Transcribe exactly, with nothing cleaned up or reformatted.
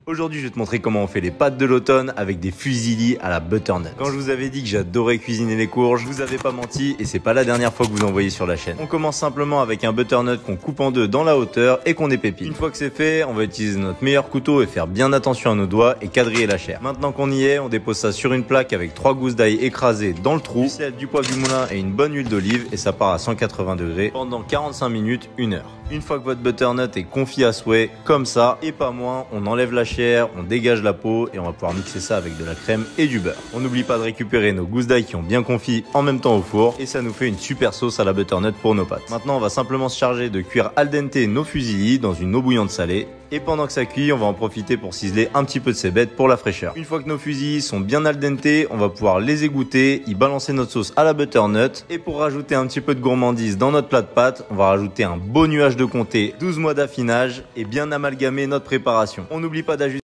Aujourd'hui, je vais te montrer comment on fait les pâtes de l'automne avec des fusilli à la butternut. Quand je vous avais dit que j'adorais cuisiner les courges, je vous avais pas menti et c'est pas la dernière fois que vous en voyez sur la chaîne. On commence simplement avec un butternut qu'on coupe en deux dans la hauteur et qu'on épépine. Une fois que c'est fait, on va utiliser notre meilleur couteau et faire bien attention à nos doigts et quadriller la chair. Maintenant qu'on y est, on dépose ça sur une plaque avec trois gousses d'ail écrasées dans le trou, du sel, du poivre du moulin et une bonne huile d'olive et ça part à cent quatre-vingts degrés pendant quarante-cinq minutes, une heure. Une fois que votre butternut est confit à souhait, comme ça, et pas moins, on enlève la chair, on dégage la peau et on va pouvoir mixer ça avec de la crème et du beurre. On n'oublie pas de récupérer nos gousses d'ail qui ont bien confit en même temps au four et ça nous fait une super sauce à la butternut pour nos pâtes. Maintenant, on va simplement se charger de cuire al dente nos fusilli dans une eau bouillante salée. Et pendant que ça cuit, on va en profiter pour ciseler un petit peu de ces bêtes pour la fraîcheur. Une fois que nos fusilli sont bien al dente, on va pouvoir les égoutter, y balancer notre sauce à la butternut. Et pour rajouter un petit peu de gourmandise dans notre plat de pâtes, on va rajouter un beau nuage de comté, douze mois d'affinage et bien amalgamer notre préparation. On n'oublie pas d'ajouter